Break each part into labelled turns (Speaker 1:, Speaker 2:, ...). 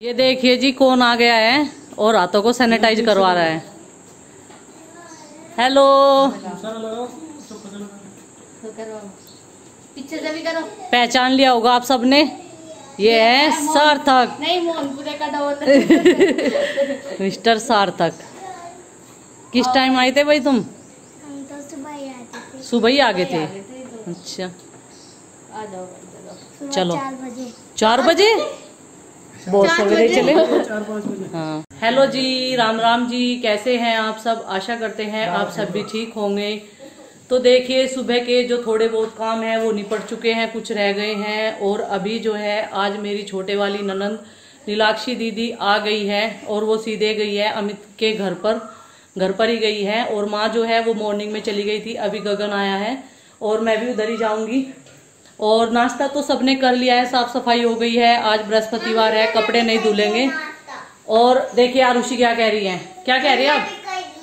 Speaker 1: ये देखिए जी कौन आ गया है और हाथों को सैनिटाइज करवा रहा है। हेलो,
Speaker 2: पीछे से भी करो।
Speaker 1: पहचान लिया होगा आप सबने, ये है सार्थक।
Speaker 2: नहीं, मोहनपुरे का डबल।
Speaker 1: मिस्टर सार्थक। किस टाइम आए थे भाई तुम?
Speaker 3: हम तो सुबह ही आते थे।
Speaker 1: सुबह ही आ गए थे। अच्छा,
Speaker 2: आ जाओ
Speaker 1: चलो
Speaker 3: 4 बजे।
Speaker 1: 4 बजे बहुत सवेरे चले।
Speaker 4: 4-5 बजे।
Speaker 1: हाँ, हेलो जी, राम राम जी, कैसे हैं आप सब? आशा करते हैं आप सब भी ठीक होंगे। तो देखिए सुबह के जो थोड़े बहुत काम है वो निपट चुके हैं, कुछ रह गए हैं। और अभी जो है आज मेरी छोटे वाली ननंद नीलाक्षी दीदी आ गई है और वो सीधे गई है अमित के घर पर ही गई है। और माँ जो है वो मॉर्निंग में चली गई थी, अभी गगन आया है और मैं भी उधर ही जाऊंगी। और नाश्ता तो सबने कर लिया है, साफ सफाई हो गई है। आज बृहस्पतिवार है, कपड़े नहीं धुलेंगे। और देखिए आरुषि क्या कह रही है, क्या कह रही है आप?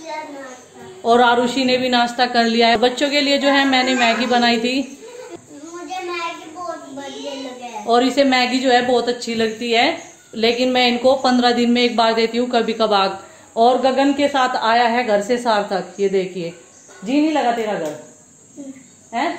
Speaker 1: और आरुषि ने भी नाश्ता कर लिया है। बच्चों के लिए जो है मैंने मैगी बनाई थी,
Speaker 3: मुझे मैगी बहुत बढ़िया लगे
Speaker 1: और इसे मैगी जो है बहुत अच्छी लगती है, लेकिन मैं इनको 15 दिन में एक बार देती हूँ कभी कभार। और गगन के साथ आया है घर से सार्थक, ये देखिए। जी नहीं लगा तेरा घर है?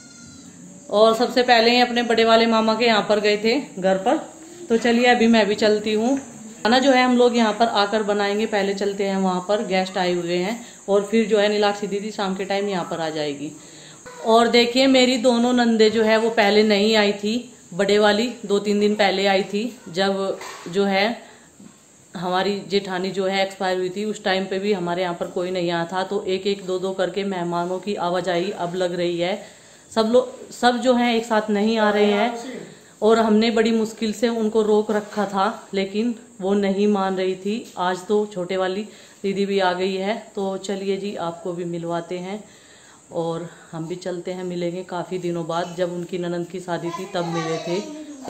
Speaker 1: और सबसे पहले ही अपने बड़े वाले मामा के यहाँ पर गए थे घर पर। तो चलिए अभी मैं भी चलती हूँ। खाना जो है हम लोग यहाँ पर आकर बनाएंगे, पहले चलते हैं वहाँ पर, गेस्ट आए हुए हैं। और फिर जो है नीलाक्षी दीदी शाम के टाइम यहाँ पर आ जाएगी। और देखिए मेरी दोनों नंदे जो है वो पहले नहीं आई थी। बड़े वाली 2-3 दिन पहले आई थी, जब जो है हमारी जेठानी जो है एक्सपायर हुई थी। उस टाइम पे भी हमारे यहाँ पर कोई नहीं आया था, तो 1-1, 2-2 करके मेहमानों की आवाजाही अब लग रही है। सब जो हैं एक साथ नहीं आ रहे हैं। और हमने बड़ी मुश्किल से उनको रोक रखा था, लेकिन वो नहीं मान रही थी। आज तो छोटे वाली दीदी भी आ गई है, तो चलिए जी आपको भी मिलवाते हैं। और हम भी चलते हैं, मिलेंगे काफ़ी दिनों बाद। जब उनकी ननंद की शादी थी तब मिले थे,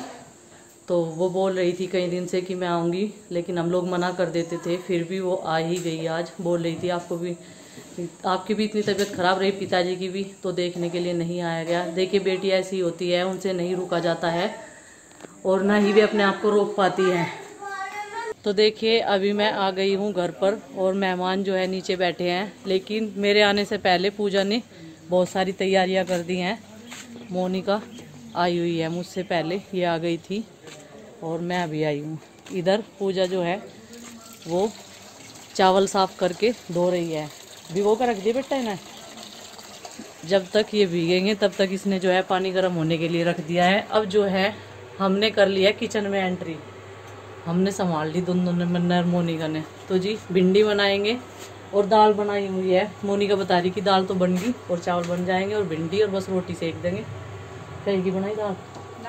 Speaker 1: तो वो बोल रही थी कई दिन से कि मैं आऊँगी, लेकिन हम लोग मना कर देते थे। फिर भी वो आ ही गई आज। बोल रही थी आपकी भी इतनी तबीयत खराब रही, पिताजी की भी, तो देखने के लिए नहीं आया गया। देखिए बेटी ऐसी होती है, उनसे नहीं रुका जाता है और ना ही वे अपने आप को रोक पाती हैं। तो देखिए अभी मैं आ गई हूँ घर पर और मेहमान जो है नीचे बैठे हैं। लेकिन मेरे आने से पहले पूजा ने बहुत सारी तैयारियां कर दी हैं। मोनिका आई हुई है मुझसे पहले, ये आ गई थी और मैं अभी आई हूँ इधर। पूजा जो है वो चावल साफ करके धो रही है। भिगो कर रख दिए बेटा इन्हें, जब तक ये भीगेंगे तब तक इसने जो है पानी गर्म होने के लिए रख दिया है। अब जो है हमने कर लिया किचन में एंट्री, हमने संभाल ली दोनों ने, मोनिका ने। तो जी भिंडी बनाएंगे और दाल बनाई हुई है। मोनिका बता रही कि दाल तो बन गई और चावल बन जाएंगे और भिंडी और बस रोटी सेक देंगे। कहीं की बनाई दाल?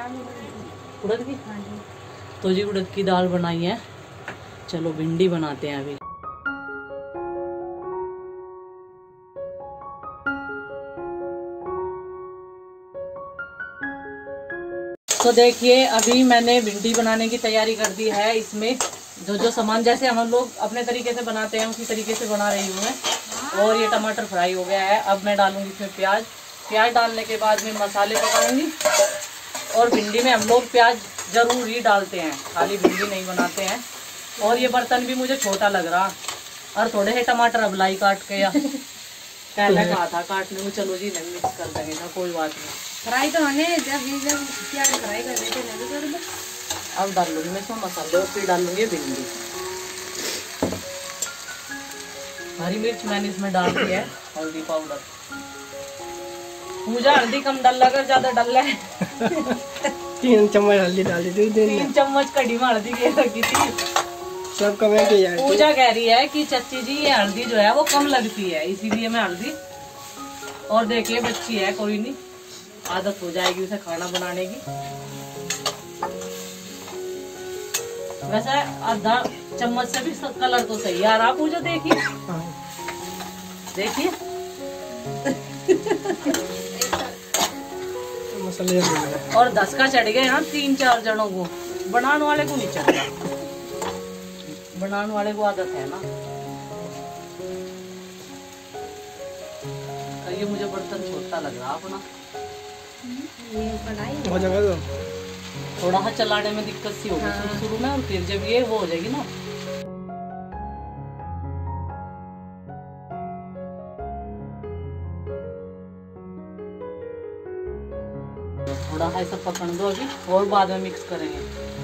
Speaker 1: उड़द की। तो जी उड़द की दाल बनाई है। चलो भिंडी बनाते हैं अभी। तो देखिए अभी मैंने भिंडी बनाने की तैयारी कर दी है। इसमें जो सामान जैसे हम लोग अपने तरीके से बनाते हैं उसी तरीके से बना रही हूँ मैं। और ये टमाटर फ्राई हो गया है। अब मैं डालूंगी इसमें प्याज डालने के बाद में मसाले पकाऊंगी। और भिंडी में हम लोग प्याज जरूर ही डालते हैं, खाली भिंडी नहीं बनाते हैं। और ये बर्तन भी मुझे छोटा लग रहा, और थोड़े से टमाटर अबलाई काट के या पहले कहा था काटने में। चलो जी नहीं मिक्स कर देंगे ना, कोई बात नहीं।
Speaker 2: फ्राई तो होने जब प्याज फ्राई कर देते नहीं कर दो।
Speaker 1: अब डाल लूंगी मैं इसमें मसाले और फिर डाल लूंगी भिंडी। हरी मिर्च मैंने इसमें डाल दी है, हल्दी पाउडर। मुझे हल्दी कम डाल लगा, ज्यादा डाल है।
Speaker 4: 3 चम्मच हल्दी डाल दी।
Speaker 1: 3 चम्मच कड़ी में हल्दी के रखी थी।
Speaker 4: सब कमेंट किया।
Speaker 1: पूजा कह रही है कि चाची जी ये हल्दी जो है वो कम लगती है, इसीलिए मैं हल्दी। और देखिए बच्ची है, कोई नहीं, आदत हो जाएगी उसे खाना बनाने की। वैसे आधा चम्मच से भी कलर तो सही आ रहा। पूजा देखिए देखिए और 10 का चढ़ गए यहाँ 3-4 जनों को। बनाने वाले को नहीं चढ़ रहा, बनाने वाले को आदत है ना। ये मुझे बर्तन छोटा लग रहा अपना।
Speaker 4: हो जाएगा तो
Speaker 1: थोड़ा हाथ चलाने में दिक्कत सी होगी शुरू शुरू में, और फिर जब ये वो हो जाएगी ना। थोड़ा हाई सब पकड़ दो अभी, और बाद में मिक्स करेंगे।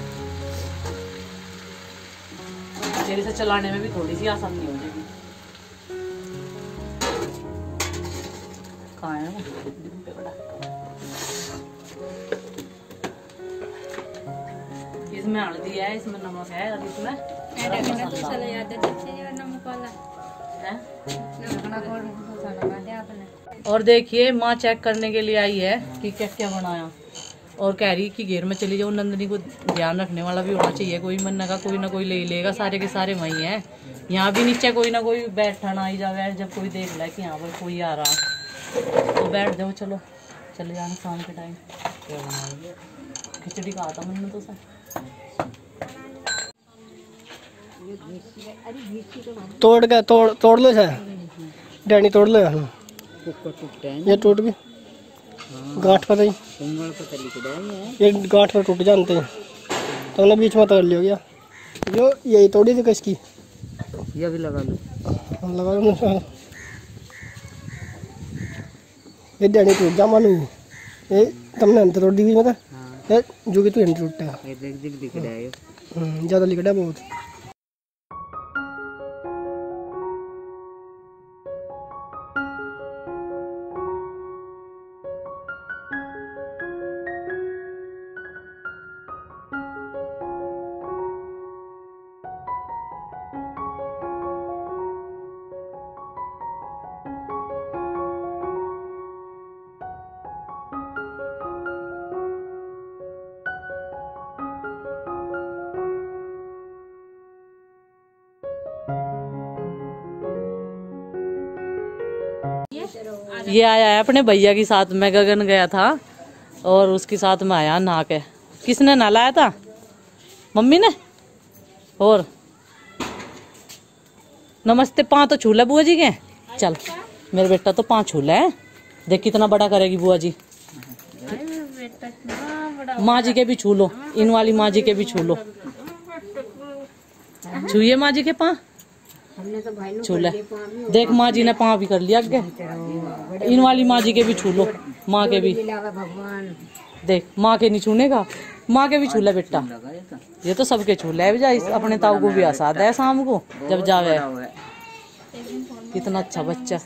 Speaker 1: तेरे से चलाने में भी थोड़ी सी आसानी हो जाएगी। कहाँ है वो? इसमें हल्दी है, इसमें नमक है, और इसमें और देखिए माँ चेक करने के लिए आई है कि क्या क्या बनाया, और कह रही कि घेर में चली जाओ। नंदनी को ध्यान रखने वाला भी होना चाहिए, कोई मन का कोई ना कोई ले लेगा, सारे के सारे वही हैं। यहाँ भी नीचे कोई ना कोई बैठना ही जावे, जब कोई देख ले कि यहाँ पर कोई आ रहा तो बैठ जाओ। चलो चले जाना शाम के टाइम। खिचड़ी कहा था मैंने तो सर।
Speaker 4: तोड़ लो सर, डैनी तोड़ लो यार, ये टूट गई गांठ पर ही, ये गांठ पर टूट जानते हैं तो हमने बीच में तोड़ लिया गया। जो यही तोड़ी थी किसकी,
Speaker 2: ये भी लगा लो,
Speaker 4: लगा लो। ये डैनी टूट जा मालूम, ये तुमने अंत तोड़ दी हुई मतलब ये जो कि तू अंत टूटता है,
Speaker 2: दिख रहा है
Speaker 4: ज़्यादा लिखा है बहुत।
Speaker 1: ये आया है अपने भैया के साथ में, गगन गया था और उसके साथ में आया नहा के। किसने नहलाया था? मम्मी ने। और नमस्ते। पाँव तो छूला बुआ जी के। चल मेरे बेटा तो पाँव छूला है, देख कितना बड़ा करेगी बुआ जी। माँ जी के भी छू लो, इन वाली माँ जी के भी छू लो। छूए माँ जी के पाँव, छूले। देख माँ जी ने पाँव भी कर लिया आगे। इन वाली माँ जी के भी छू लो, माँ के भी। देख माँ के नहीं छूने का, माँ के भी छूले बेटा। ये तो सबके छूले है जाए, अपने ताऊ को भी आसाद है शाम को जब जावे। कितना अच्छा बच्चा।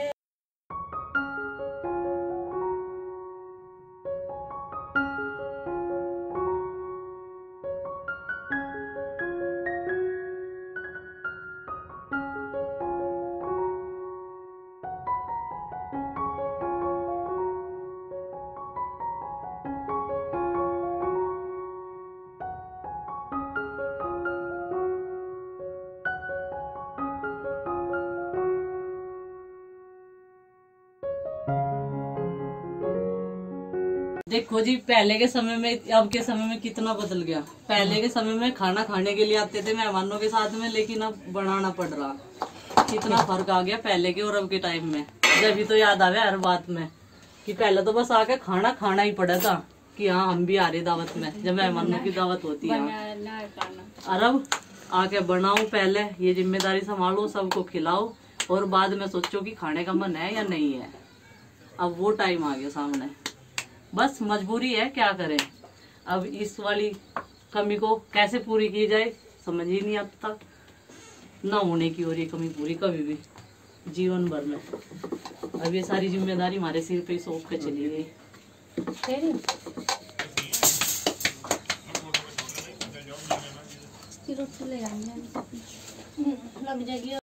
Speaker 1: देखो जी पहले के समय में अब के समय में कितना बदल गया। पहले के समय में खाना खाने के लिए आते थे मेहमानों के साथ में, लेकिन अब बनाना पड़ रहा। कितना फर्क आ गया पहले के और अब के टाइम में। जब भी तो याद आवे हर बात में कि पहले तो बस आके खाना खाना ही पड़ा था कि हाँ हम भी आ रहे दावत में, जब मेहमानों की दावत होती है। और अब आके बनाओ, पहले ये जिम्मेदारी संभालो, सबको खिलाओ, और बाद में सोचो कि खाने का मन है या नहीं है। अब वो टाइम आ गया सामने, बस मजबूरी है, क्या करें। अब इस वाली कमी को कैसे पूरी की जाए समझ ही नहीं आता। ना होने की और ये कमी पूरी कभी भी जीवन भर में। अब ये सारी जिम्मेदारी हमारे सिर पे सौंप के चली गई। लग जाएगी।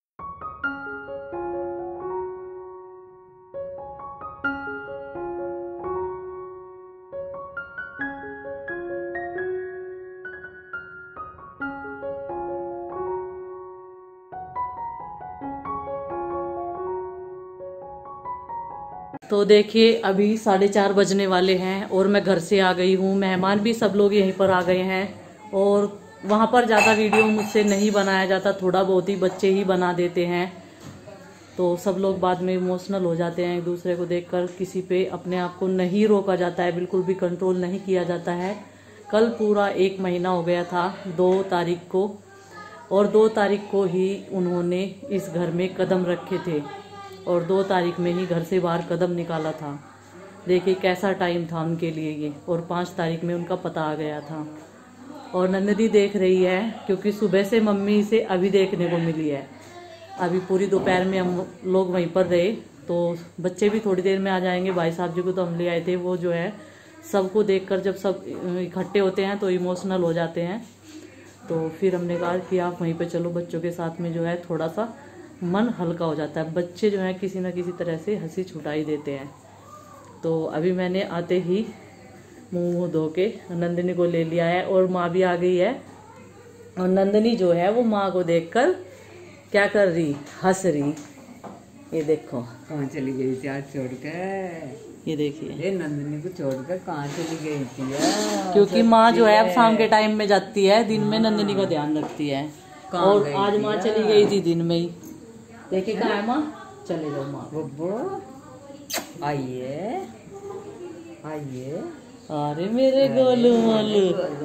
Speaker 1: तो देखिए अभी 4:30 बजने वाले हैं और मैं घर से आ गई हूँ। मेहमान भी सब लोग यहीं पर आ गए हैं और वहाँ पर ज़्यादा वीडियो मुझसे नहीं बनाया जाता, थोड़ा बहुत ही बच्चे ही बना देते हैं। तो सब लोग बाद में इमोशनल हो जाते हैं एक दूसरे को देखकर। किसी पे अपने आप को नहीं रोका जाता है, बिल्कुल भी कंट्रोल नहीं किया जाता है। कल पूरा 1 महीना हो गया था 2 तारीख को, और 2 तारीख को ही उन्होंने इस घर में कदम रखे थे और 2 तारीख में ही घर से बाहर कदम निकाला था। देखिए कैसा टाइम था उनके लिए ये, और 5 तारीख में उनका पता आ गया था। और नंदिनी देख रही है क्योंकि सुबह से मम्मी इसे अभी देखने को मिली है। अभी पूरी दोपहर में हम लोग वहीं पर रहे, तो बच्चे भी थोड़ी देर में आ जाएंगे। भाई साहब जी को तो हम ले आए थे, वो जो है सबको देखकर जब सब इकट्ठे होते हैं तो इमोशनल हो जाते हैं। तो फिर हमने कहा कि आप वहीं पे चलो, बच्चों के साथ में जो है थोड़ा सा मन हल्का हो जाता है। बच्चे जो है किसी न किसी तरह से हंसी छुटाई देते हैं। तो अभी मैंने आते ही मुंह धो के नंदिनी को ले लिया है और माँ भी आ गई है। और नंदिनी जो है वो माँ को देखकर क्या कर रही, हंस रही। ये देखो
Speaker 2: कहाँ चली गई थी आज छोड़कर,
Speaker 1: ये देखिए,
Speaker 2: ये नंदिनी को छोड़कर कहाँ चली गई थी यार।
Speaker 1: क्योंकि माँ जो है अब शाम के टाइम में जाती है, दिन में नंदिनी का ध्यान रखती है। और आज माँ चली गई थी दिन में ही। देखिए कहाँ है माँ, चले जाओ माँ।
Speaker 2: बब्बू आइए आइए,
Speaker 1: अरे मेरे गोलू मोलू,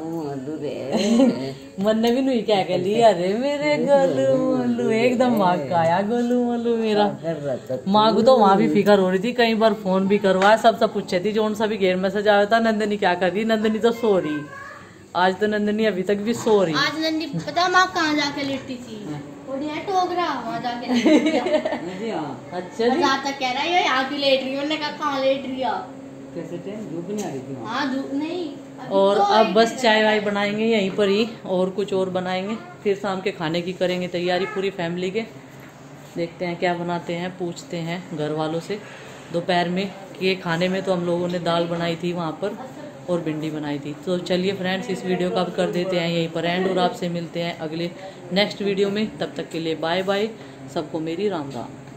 Speaker 1: मन ने भी नहीं क्या कह लिया, अरे मेरे गोलू मोलू, एकदम माँ का आया गोलू मोलू मेरा। माँ को तो वहाँ भी फिक्र हो रही थी, कई बार फोन भी करवाया, सब पूछे थी जोन सा भी घेर मैसेज आया था, नंदिनी क्या कर रही। नंदिनी तो सो रही, आज तो नंदिनी अभी तक भी सो रही।
Speaker 3: आज नंदी पता माँ कहाँ जाके लेटी थी, टोकरा वहाँ जाके।
Speaker 1: अच्छा जी,
Speaker 3: तक कह रहा है ये यहाँ की लेट रही है, उन्होंने कहा कहाँ लेट रही है।
Speaker 2: कैसे धूप नहीं आ रही थी?
Speaker 3: हाँ धूप नहीं।
Speaker 1: और
Speaker 3: तो
Speaker 1: अब बस चाय वाय बनाएंगे यहीं पर ही, और कुछ और बनाएंगे, फिर शाम के खाने की करेंगे तैयारी पूरी फैमिली के। देखते हैं क्या बनाते हैं, पूछते हैं घर वालों से। दोपहर में ये खाने में तो हम लोगों ने दाल बनाई थी वहाँ पर और भिंडी बनाई थी। तो चलिए फ्रेंड्स, इस वीडियो का अब कर देते हैं यहीं पर एंड, और आपसे मिलते हैं अगले नेक्स्ट वीडियो में। तब तक के लिए बाय बाय, सबको मेरी राम राम।